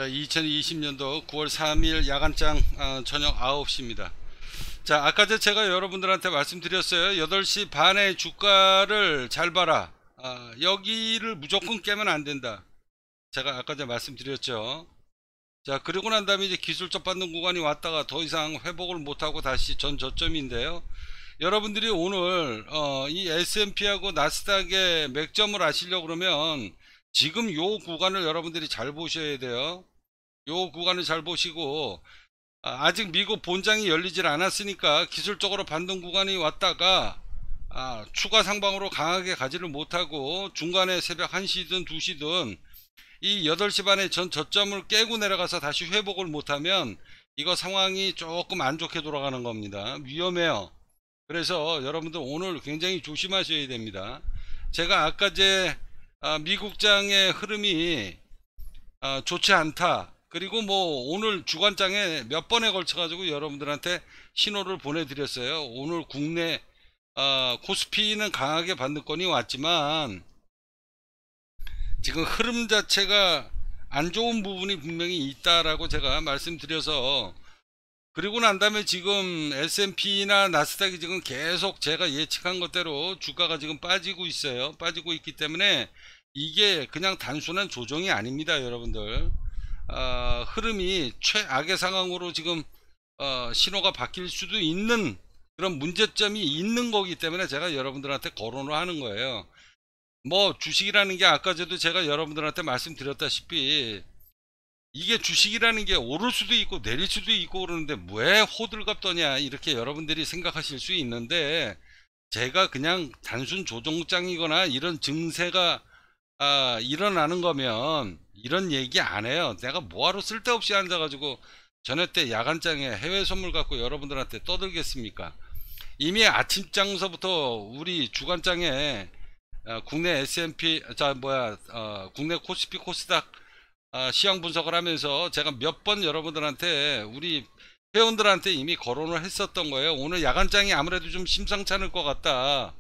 2020년도 9월 3일 야간장 저녁 9시입니다. 자, 아까 제가 여러분들한테 말씀드렸어요. 8시 반에 주가를 잘 봐라. 여기를 무조건 깨면 안 된다. 제가 아까 말씀드렸죠. 자, 그리고 난 다음에 이제 기술적 반등 구간이 왔다가 더 이상 회복을 못하고 다시 전 저점인데요. 여러분들이 오늘 이 S&P하고 나스닥의 맥점을 아시려고 그러면 지금 요 구간을 여러분들이 잘 보셔야 돼요. 요 구간을 잘 보시고, 아직 미국 본장이 열리질 않았으니까 기술적으로 반등 구간이 왔다가 추가 상방으로 강하게 가지를 못하고 중간에 새벽 1시든 2시든 이 8시 반에 전 저점을 깨고 내려가서 다시 회복을 못하면 이거 상황이 조금 안 좋게 돌아가는 겁니다. 위험해요. 그래서 여러분들 오늘 굉장히 조심하셔야 됩니다. 제가 아까 미국장의 흐름이 좋지 않다. 그리고 뭐 오늘 주간장에 몇 번에 걸쳐 가지고 여러분들한테 신호를 보내드렸어요. 오늘 국내 코스피는 강하게 반등권이 왔지만 지금 흐름 자체가 안 좋은 부분이 분명히 있다라고 제가 말씀드려서, 그리고 난 다음에 지금 S&P나 나스닥이 지금 계속 제가 예측한 것대로 주가가 지금 빠지고 있어요. 빠지고 있기 때문에 이게 그냥 단순한 조정이 아닙니다, 여러분들. 흐름이 최악의 상황으로 지금 신호가 바뀔 수도 있는 그런 문제점이 있는 거기 때문에 제가 여러분들한테 거론을 하는 거예요. 뭐 주식이라는 게 아까 제가 여러분들한테 말씀드렸다시피 이게 주식이라는 게 오를 수도 있고 내릴 수도 있고 그러는데 왜 호들갑 떠냐 이렇게 여러분들이 생각하실 수 있는데, 제가 그냥 단순 조정장이거나 이런 증세가 일어나는 거면 이런 얘기 안 해요. 내가 뭐하러 쓸데없이 앉아가지고 전에 때 야간장에 해외 선물 갖고 여러분들한테 떠들겠습니까? 이미 아침장서부터 우리 주간장에 국내 S&P 국내 코스피 코스닥 시황 분석을 하면서 제가 몇 번 여러분들한테 우리 회원들한테 이미 거론을 했었던 거예요. 오늘 야간장이 아무래도 좀 심상찮을 것 같다.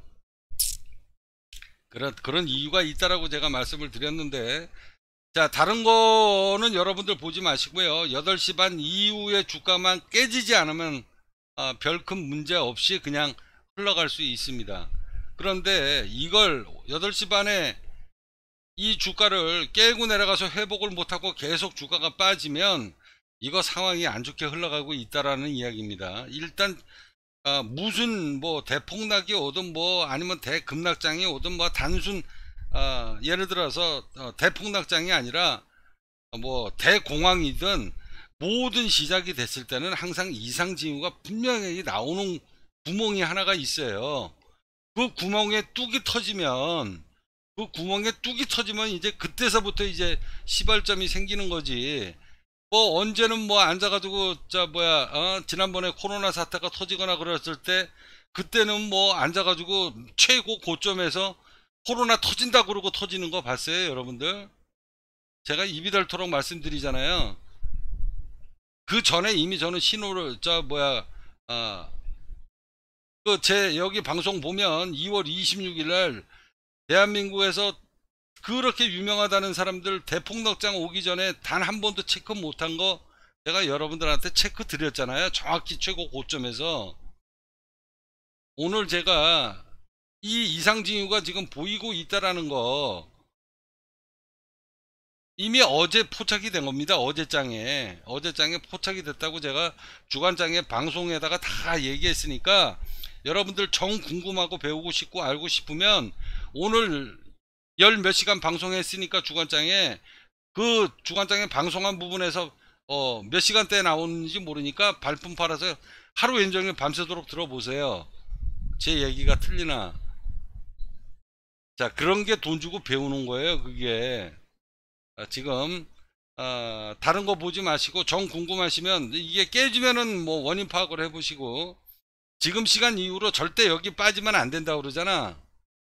그런 이유가 있다라고 제가 말씀을 드렸는데, 자, 다른 거는 여러분들 보지 마시고요. 8시 반 이후에 주가만 깨지지 않으면 별 큰 문제 없이 그냥 흘러갈 수 있습니다. 그런데 이걸 8시 반에 이 주가를 깨고 내려가서 회복을 못하고 계속 주가가 빠지면 이거 상황이 안 좋게 흘러가고 있다라는 이야기입니다. 일단 무슨 뭐 대폭락이 오든 뭐 아니면 대급락장이 오든 뭐 단순 예를 들어서 대폭락장이 아니라 뭐 대공황이든 모든 시작이 됐을 때는 항상 이상 징후가 분명히 나오는 구멍이 하나가 있어요. 그 구멍에 뚝이 터지면 이제 그때서부터 이제 시발점이 생기는 거지. 뭐 언제는 뭐 앉아가지고 지난번에 코로나 사태가 터지거나 그랬을 때 그때는 뭐 앉아가지고 최고 고점에서 코로나 터진다 그러고 터지는 거 봤어요, 여러분들? 제가 입이 닳도록 말씀드리잖아요. 그 전에 이미 저는 신호를 제 여기 방송 보면 2월 26일 날 대한민국에서 그렇게 유명하다는 사람들 대폭락장 오기 전에 단 한 번도 체크 못한 거 제가 여러분들한테 체크 드렸잖아요. 정확히 최고 고점에서. 오늘 제가 이 이상 징후가 지금 보이고 있다라는 거 이미 어제 포착이 된 겁니다. 어제장에 포착이 됐다고 제가 주간장에 방송에다가 다 얘기했으니까, 여러분들 정 궁금하고 배우고 싶고 알고 싶으면 오늘 열 몇 시간 방송했으니까 주간장에 그 주간장에 방송한 부분에서 몇 시간대에 나오는지 모르니까 발품 팔아서 하루 온종일 밤새도록 들어보세요. 제 얘기가 틀리나. 자, 그런 게 돈 주고 배우는 거예요. 그게 지금 다른 거 보지 마시고 정 궁금하시면 이게 깨지면은 뭐 원인 파악을 해보시고, 지금 시간 이후로 절대 여기 빠지면 안 된다고 그러잖아.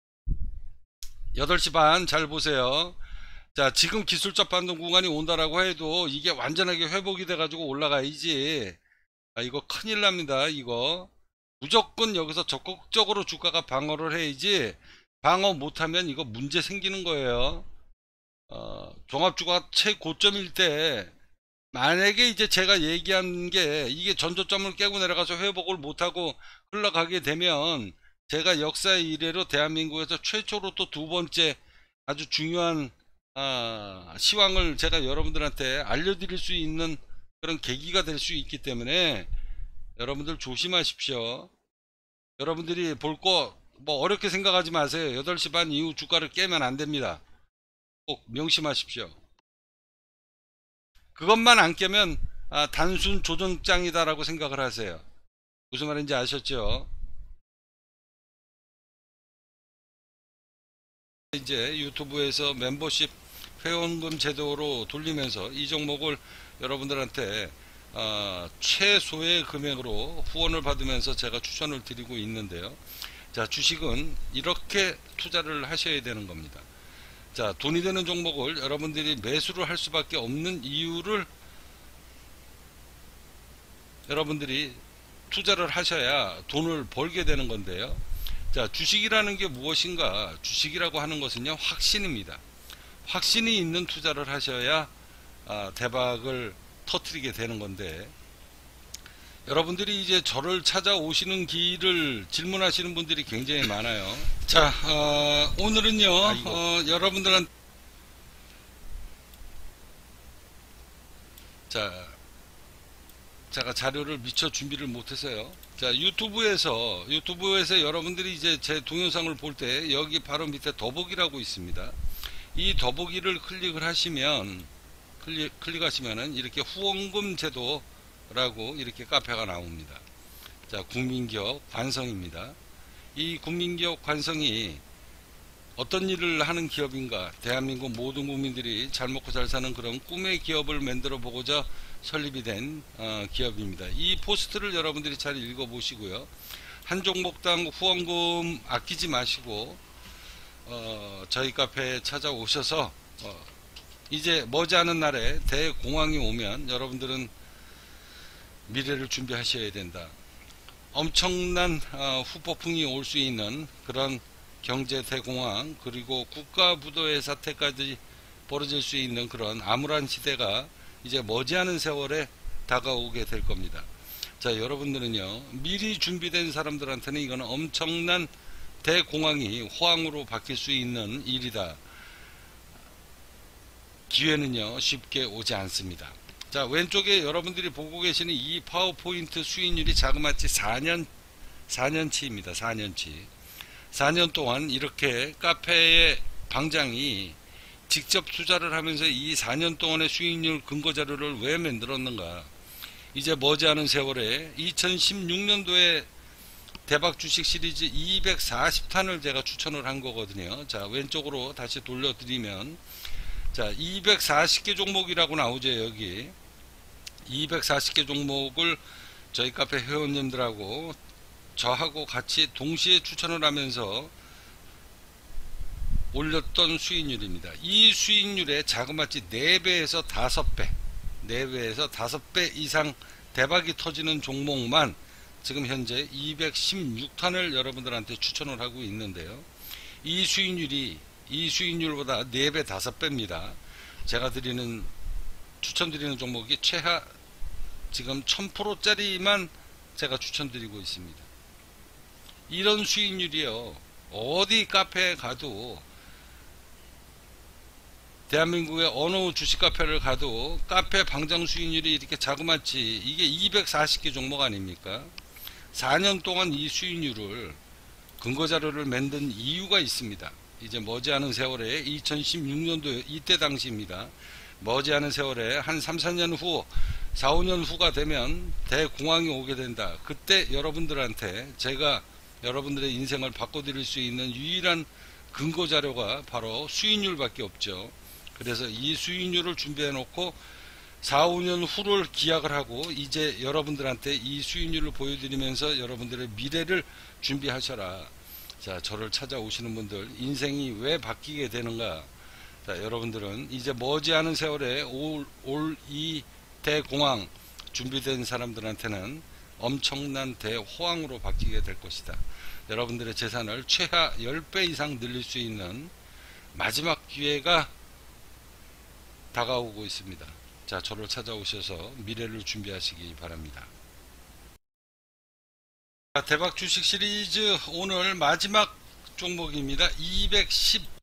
8시 반 잘 보세요. 자, 지금 기술적 반등 구간이 온다라고 해도 이게 완전하게 회복이 돼 가지고 올라가야지. 이거 큰일 납니다. 이거 무조건 여기서 적극적으로 주가가 방어를 해야지, 방어 못하면 이거 문제 생기는 거예요. 종합주가 최고점일 때 만약에 이제 제가 얘기한 게 이게 전저점을 깨고 내려가서 회복을 못하고 흘러가게 되면 제가 역사 이래로 대한민국에서 최초로 또 두 번째 아주 중요한 시황을 제가 여러분들한테 알려드릴 수 있는 그런 계기가 될 수 있기 때문에 여러분들 조심하십시오. 여러분들이 볼 거 뭐 어렵게 생각하지 마세요. 8시 반 이후 주가를 깨면 안 됩니다. 꼭 명심하십시오. 그것만 안 깨면 단순 조정장이다라고 생각을 하세요. 무슨 말인지 아셨죠? 이제 유튜브에서 멤버십 회원금 제도로 돌리면서 이 종목을 여러분들한테 최소의 금액으로 후원을 받으면서 제가 추천을 드리고 있는데요. 자, 주식은 이렇게 투자를 하셔야 되는 겁니다. 자, 돈이 되는 종목을 여러분들이 매수를 할 수밖에 없는 이유를 여러분들이 투자를 하셔야 돈을 벌게 되는 건데요. 자, 주식이라는 게 무엇인가? 주식이라고 하는 것은요, 확신입니다. 확신이 있는 투자를 하셔야 대박을 터뜨리게 되는 건데, 여러분들이 이제 저를 찾아오시는 길을 질문하시는 분들이 굉장히 많아요. 자, 오늘은요, 여러분들한테, 자, 제가 자료를 미처 준비를 못해서요. 자, 유튜브에서 여러분들이 이제 제 동영상을 볼 때 여기 바로 밑에 더보기라고 있습니다. 이 더보기를 클릭을 하시면 클릭하시면은 이렇게 후원금 제도라고 이렇게 카페가 나옵니다. 자, 국민기업 관성입니다. 이 국민기업 관성이 어떤 일을 하는 기업인가? 대한민국 모든 국민들이 잘 먹고 잘 사는 그런 꿈의 기업을 만들어 보고자 설립이 된 기업입니다. 이 포스트를 여러분들이 잘 읽어보시고요. 한 종목당 후원금 아끼지 마시고 저희 카페에 찾아오셔서 이제 머지않은 날에 대공황이 오면 여러분들은 미래를 준비하셔야 된다. 엄청난 후폭풍이 올 수 있는 그런 경제 대공황, 그리고 국가부도의 사태까지 벌어질 수 있는 그런 암울한 시대가 이제 머지않은 세월에 다가오게 될 겁니다. 자, 여러분들은요, 미리 준비된 사람들한테는 이거는 엄청난 대공황이 호황으로 바뀔 수 있는 일이다. 기회는요, 쉽게 오지 않습니다. 자, 왼쪽에 여러분들이 보고 계시는 이 파워포인트 수익률이 자그마치 4년치입니다. 4년치. 4년 동안 이렇게 카페의 방장이 직접 투자를 하면서 이 4년 동안의 수익률 근거 자료를 왜 만들었는가? 이제 머지않은 세월에 2016년도에 대박 주식 시리즈 240탄을 제가 추천을 한 거거든요. 자, 왼쪽으로 다시 돌려드리면, 자, 240개 종목이라고 나오죠, 여기. 240개 종목을 저희 카페 회원님들하고 저하고 같이 동시에 추천을 하면서 올렸던 수익률입니다. 이 수익률의 자그마치 4배에서 5배, 4배에서 5배 이상 대박이 터지는 종목만 지금 현재 216탄을 여러분들한테 추천을 하고 있는데요. 이 수익률보다 4배, 5배입니다. 제가 추천드리는 종목이 최하 지금 1000%짜리만 제가 추천드리고 있습니다. 이런 수익률이요, 어디 카페에 가도, 대한민국의 어느 주식 카페를 가도 카페 방장 수익률이 이렇게 자그마치, 이게 240개 종목 아닙니까? 4년 동안 이 수익률을 근거자료를 만든 이유가 있습니다. 이제 머지않은 세월에 2016년도 이때 당시입니다. 머지않은 세월에 한 3, 4년 후, 4, 5년 후가 되면 대공황이 오게 된다. 그때 여러분들한테 제가 여러분들의 인생을 바꿔드릴 수 있는 유일한 근거자료가 바로 수익률밖에 없죠. 그래서 이 수익률을 준비해 놓고 4, 5년 후를 기약을 하고 이제 여러분들한테 이 수익률을 보여드리면서 여러분들의 미래를 준비하셔라. 자, 저를 찾아오시는 분들 인생이 왜 바뀌게 되는가? 자, 여러분들은 이제 머지않은 세월에 올 이 대공황 준비된 사람들한테는 엄청난 대호황으로 바뀌게 될 것이다. 여러분들의 재산을 최하 10배 이상 늘릴 수 있는 마지막 기회가 다가오고 있습니다. 자, 저를 찾아오셔서 미래를 준비하시기 바랍니다. 자, 대박 주식 시리즈 오늘 마지막 종목입니다. 215